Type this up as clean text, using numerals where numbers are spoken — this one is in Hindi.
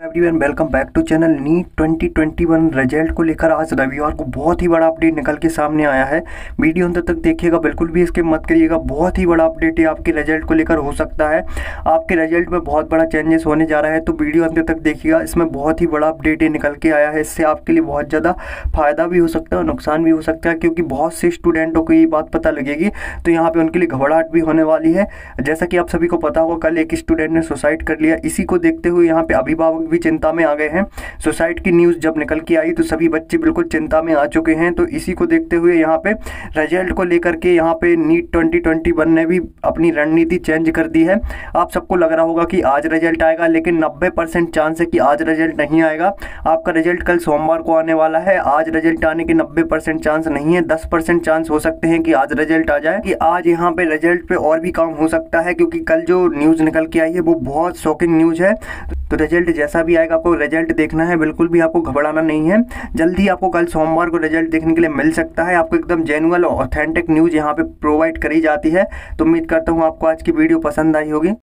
Everyone welcome back to channel. NEET 2021 result को लेकर आज रविवार को बहुत ही बड़ा अपडेट निकल के सामने आया है। वीडियो अंत तक देखिएगा, बिल्कुल भी इसके मत करिएगा। बहुत ही बड़ा अपडेट है आपके रिजल्ट को लेकर हो सकता है। आपके रिजल्ट में बहुत बड़ा चेंजेस होने जा रहा है, तो वीडियो अंत तक देखिएगा। इसमें बहुत ही बड़ा अपडेट निकल के आया है। इससे आपके लिए बहुत ज़्यादा फायदा भी हो सकता है और नुकसान भी हो सकता है, क्योंकि बहुत से स्टूडेंटों को ये बात पता लगेगी तो यहाँ पे उनके लिए घबराहट भी होने वाली है। जैसा कि आप सभी को पता होगा, कल एक स्टूडेंट ने सुसाइड कर लिया। इसी को देखते हुए यहाँ पे अभिभावक भी चिंता में आ गए हैं। सुसाइड की न्यूज़ जब निकल के आई तो सभी बच्चे बिल्कुल चिंता में आ चुके हैं। तो इसी को देखते हुए यहाँ पे रिजल्ट को लेकर के यहाँ पे नीट 2021 ने भी अपनी रणनीति चेंज कर दी है। आप सबको लग रहा होगा कि आज रिजल्ट आएगा, लेकिन 90% चांस है कि आज रिजल्ट नहीं आएगा। आपका रिजल्ट कल सोमवार को आने वाला है। आज रिजल्ट आने के 90% चांस नहीं है। 10% चांस हो सकते हैं कि आज रिजल्ट आ जाए। कि आज यहाँ पे रिजल्ट पे और भी काम हो सकता है, क्योंकि कल जो न्यूज़ निकल के आई है वो बहुत शॉकिंग न्यूज़ है। तो रिजल्ट जैसा भी आएगा आपको रिजल्ट देखना है, बिल्कुल भी आपको घबराना नहीं है। जल्दी आपको कल सोमवार को रिजल्ट देखने के लिए मिल सकता है। आपको एकदम जेन्युइन और ऑथेंटिक न्यूज़ यहाँ पे प्रोवाइड करी जाती है। तो उम्मीद करता हूँ आपको आज की वीडियो पसंद आई होगी।